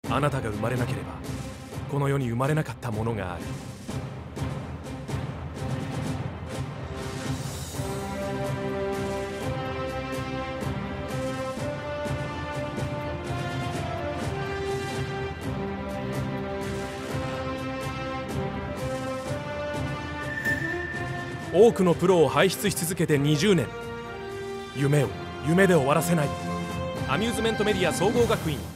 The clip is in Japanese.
あなたが生まれなければこの世に生まれなかったものがある。多くのプロを輩出し続けて20年。夢を夢で終わらせない。アミューズメントメディア総合学院